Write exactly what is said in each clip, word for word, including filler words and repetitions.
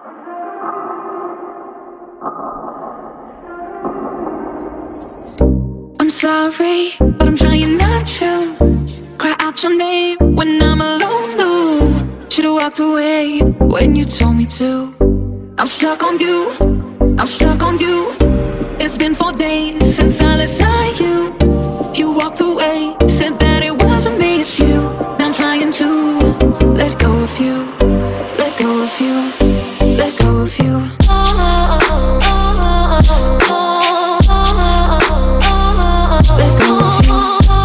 I'm sorry, but I'm trying not to cry out your name when I'm alone, no. Should've walked away when you told me to. I'm stuck on you, I'm stuck on you. It's been four days since I last saw you. You walked away, said that it wasn't me, it's you. Now I'm trying to let go of you, let go of you, let go of you. Let go of you.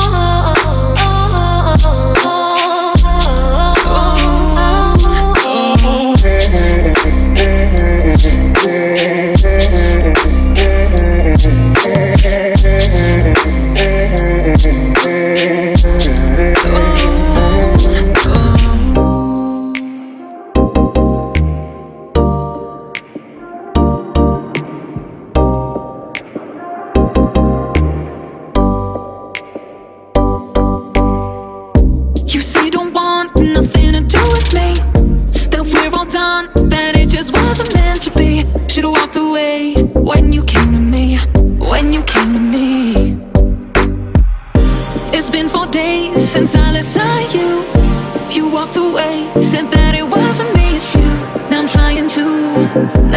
You say you don't want nothing to do with me, that we're all done, that it just wasn't meant to be. Should've walked away when you came to me, when you came to me. It's been four days since I last saw you. You walked away, said that it wasn't me, it's you. Now I'm trying to